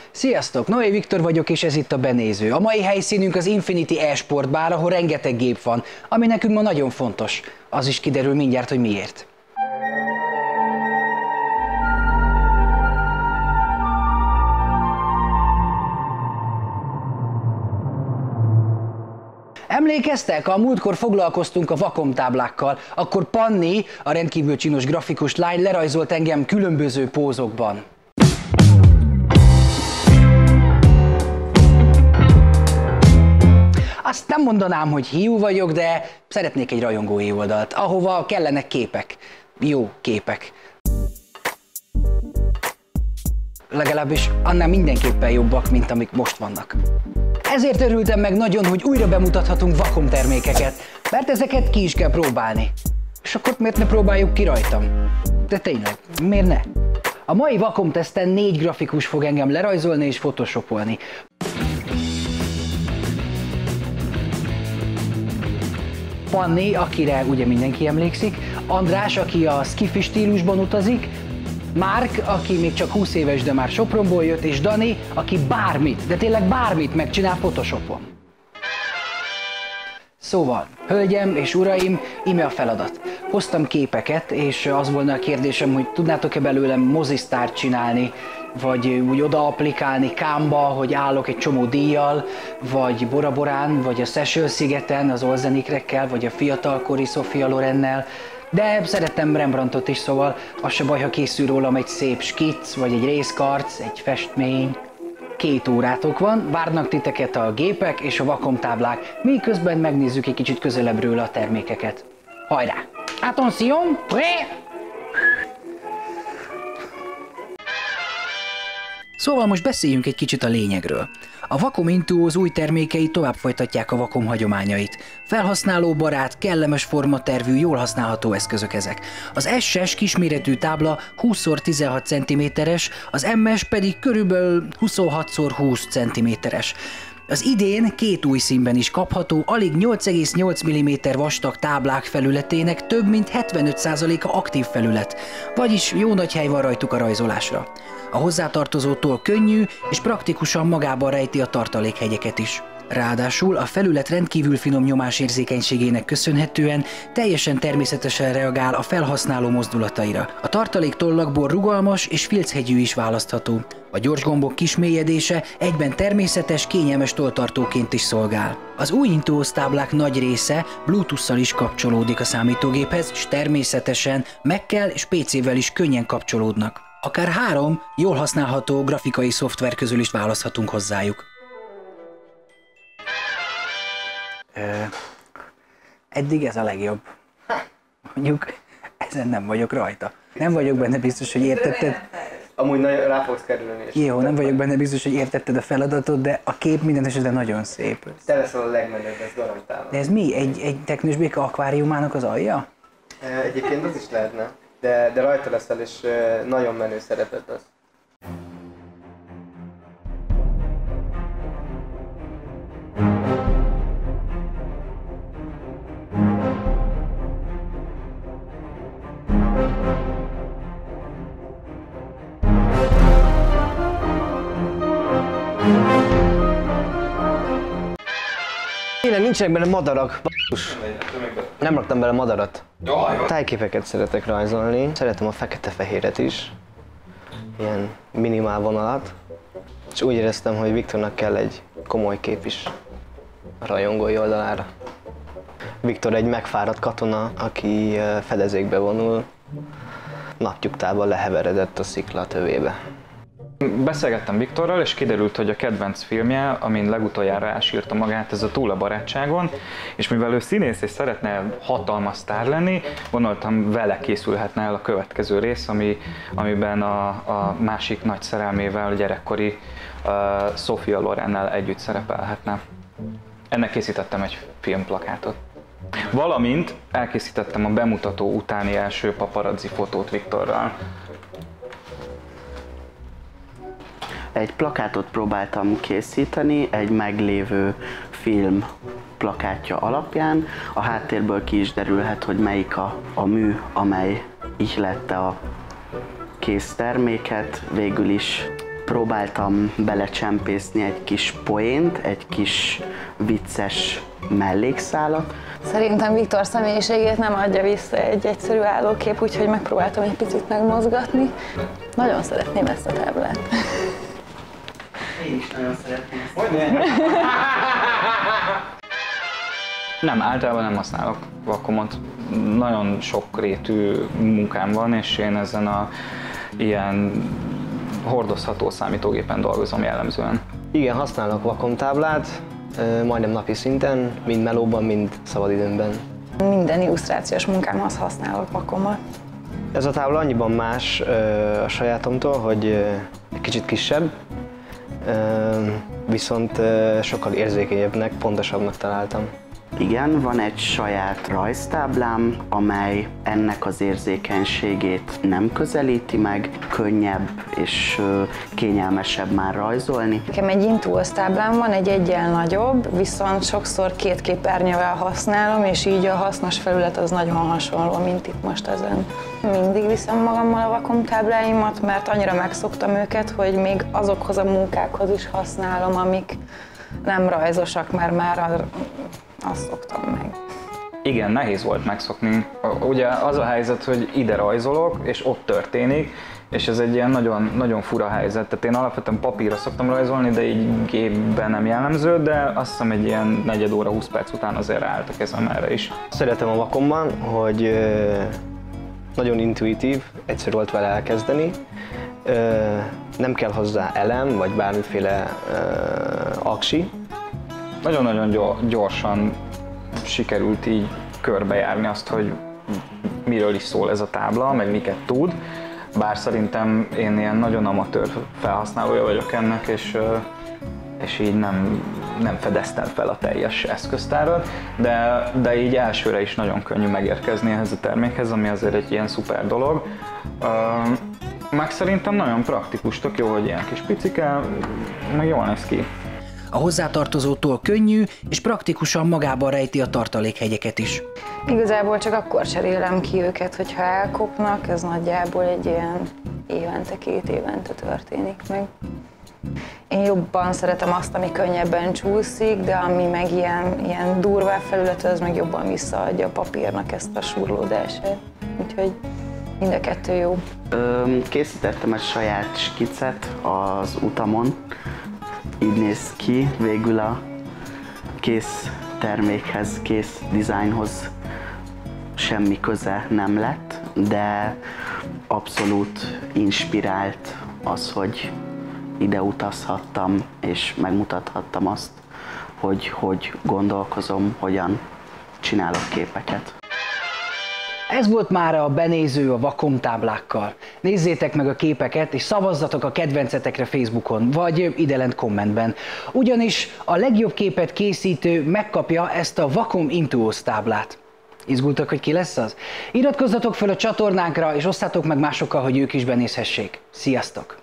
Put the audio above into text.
Sziasztok! Noé Viktor vagyok, és ez itt a Benéző. A mai helyszínünk az Infinity e-sport bár, ahol rengeteg gép van, ami nekünk ma nagyon fontos. Az is kiderül mindjárt, hogy miért. Emlékeztek? A múltkor foglalkoztunk a Wacom táblákkal, akkor Panni, a rendkívül csinos grafikus lány lerajzolt engem különböző pózokban. Azt nem mondanám, hogy hiú vagyok, de szeretnék egy rajongói oldalt, ahova kellenek képek. Jó képek. Legalábbis annál mindenképpen jobbak, mint amik most vannak. Ezért örültem meg nagyon, hogy újra bemutathatunk Wacom termékeket, mert ezeket ki is kell próbálni. És akkor miért ne próbáljuk ki rajtam? De tényleg, miért ne? A mai Wacom teszten 4 grafikus fog engem lerajzolni és photoshopolni. Panni, akire ugye mindenki emlékszik, András, aki a sci-fi stílusban utazik, Márk, aki még csak 20 éves, de már Sopronból jött, és Dani, aki bármit, de tényleg bármit megcsinál Photoshopon. Szóval, hölgyem és uraim, íme a feladat. Hoztam képeket, és az volna a kérdésem, hogy tudnátok-e belőlem mozisztárt csinálni, vagy úgy oda applikálni Canva, hogy állok egy csomó díjjal, vagy Bora Borán, vagy a Seychelles-szigeten, az Olzenikrekkel, vagy a fiatalkori Sophia Lorennel. De szerettem Rembrandtot is, szóval az se baj, ha készül rólam egy szép skic, vagy egy részkarc, egy festmény. 2 órátok van, várnak titeket a gépek és a Wacom táblák, miközben megnézzük egy kicsit közelebbről a termékeket. Hajrá! Attention! Szóval most beszéljünk egy kicsit a lényegről. A Wacom Intuos új termékei tovább folytatják a Wacom hagyományait. Felhasználóbarát, kellemes formatervű, jól használható eszközök ezek. Az SS kisméretű tábla 20x16 cm-es, az MS pedig körülbelül 26x20 cm-es. Az idén 2 új színben is kapható, alig 8,8 mm vastag táblák felületének több mint 75%-a aktív felület, vagyis jó nagy hely van rajtuk a rajzolásra. A hozzátartozótól könnyű és praktikusan magában rejti a tartalékhegyeket is. Ráadásul a felület rendkívül finom nyomásérzékenységének köszönhetően teljesen természetesen reagál a felhasználó mozdulataira. A tartalék tollakból rugalmas és filchegyű is választható. A gyors gombok kismélyedése egyben természetes, kényelmes tolltartóként is szolgál. Az új Intuos táblák nagy része Bluetooth-szal is kapcsolódik a számítógéphez, és természetesen Mac-kel és PC-vel is könnyen kapcsolódnak. Akár 3 jól használható grafikai szoftver közül is választhatunk hozzájuk. Eddig ez a legjobb. Mondjuk, ezen nem vagyok rajta. Nem vagyok benne biztos, hogy értetted. Amúgy rá fogsz kerülni. Jó, nem vagyok benne biztos, hogy értetted a feladatot, de a kép minden esetben nagyon szép. Te leszel a legmenőbb, ez garantálom. De ez mi? Egy teknős béka akváriumának az alja? Egyébként az is lehetne, de rajta leszel, és nagyon menő szerepet az. Tényleg nincsenek benne madarak. Nem raktam bele madarat. Tájképeket szeretek rajzolni. Szeretem a fekete-fehéret is. Ilyen minimál vonalat. És úgy éreztem, hogy Viktornak kell egy komoly kép is a rajongói oldalára. Viktor egy megfáradt katona, aki fedezékbe vonul. Naptyúktában leheveredett a szikla tövébe. Beszélgettem Viktorral, és kiderült, hogy a kedvenc filmje, amin legutoljára elsírta magát, ez a Túl a barátságon, és mivel ő színész és szeretne hatalmas sztár lenni, gondoltam, vele készülhetne el a következő rész, amiben a másik nagy szerelmével, a gyerekkori Sophia Lorennel együtt szerepelhetne. Ennek készítettem egy filmplakátot. Valamint elkészítettem a bemutató utáni első paparazzi fotót Viktorral. Egy plakátot próbáltam készíteni, egy meglévő film plakátja alapján. A háttérből ki is derülhet, hogy melyik a mű, amely ihlette a kész terméket. Végül is próbáltam belecsempészni egy kis poént, egy kis vicces mellékszálat. Szerintem Viktor személyiségét nem adja vissza egy egyszerű állókép, úgyhogy megpróbáltam egy picit megmozgatni. Nagyon szeretném ezt a táblát. Én is nagyon szeretném ezt. Nem, általában nem használok vakomot. Nagyon sokrétű munkám van, és én ezen a ilyen hordozható számítógépen dolgozom jellemzően. Igen, használok vakomtáblát, majdnem napi szinten, mind melóban, mind szabadidőmben. Minden illusztrációs munkámhoz használok vakomat. Ez a tábla annyiban más a sajátomtól, hogy egy kicsit kisebb, viszont sokkal érzékenyebbnek, pontosabbnak találtam. Igen, van egy saját rajztáblám, amely ennek az érzékenységét nem közelíti meg, könnyebb és kényelmesebb már rajzolni. Nekem egy Intuos táblám van, egy eggyel nagyobb, viszont sokszor 2 képernyővel használom, és így a hasznos felület az nagyon hasonló, mint itt most ezen. Mindig viszem magammal a vakomtábláimat, mert annyira megszoktam őket, hogy még azokhoz a munkákhoz is használom, amik nem rajzosak, mert már azt szoktam meg. Igen, nehéz volt megszokni. Ugye az a helyzet, hogy ide rajzolok, és ott történik, és ez egy ilyen nagyon, nagyon fura helyzet. Tehát én alapvetően papírra szoktam rajzolni, de így gépben nem jellemző, de azt hiszem egy ilyen 4 óra 20 perc után azért ráállt a kezem erre is. Szeretem a vakomban, hogy nagyon intuitív, egyszerű volt vele elkezdeni. Nem kell hozzá elem, vagy bármiféle aksi. Nagyon-nagyon gyorsan sikerült így körbejárni azt, hogy miről is szól ez a tábla, meg miket tud. Bár szerintem én ilyen nagyon amatőr felhasználója vagyok ennek, és így nem fedeztem fel a teljes eszköztárat, de így elsőre is nagyon könnyű megérkezni ehhez a termékhez, ami azért egy ilyen szuper dolog. Meg szerintem nagyon praktikus, tök jó, hogy ilyen kis picike, meg jól néz ki. A hozzátartozótól könnyű és praktikusan magában rejti a tartalékhegyeket is. Igazából csak akkor cserélem ki őket, hogyha elkopnak, ez nagyjából egy ilyen évente, 2 évente történik meg. Én jobban szeretem azt, ami könnyebben csúszik, de ami meg ilyen durvább felület, az meg jobban visszaadja a papírnak ezt a surlódását. Úgyhogy mind a 2 jó. Készítettem egy saját skicet az utamon. Így néz ki, végül a kész termékhez, kész dizájnhoz semmi köze nem lett, de abszolút inspirált az, hogy ide utazhattam és megmutathattam azt, hogy gondolkozom, hogyan csinálok képeket. Ez volt már a benéző a vakomtáblákkal. Nézzétek meg a képeket, és szavazzatok a kedvencetekre Facebookon, vagy idelent kommentben. Ugyanis a legjobb képet készítő megkapja ezt a Vakom Intuos táblát. Izgultak, hogy ki lesz az? Iratkozzatok fel a csatornánkra, és osszátok meg másokkal, hogy ők is benézhessék. Sziasztok!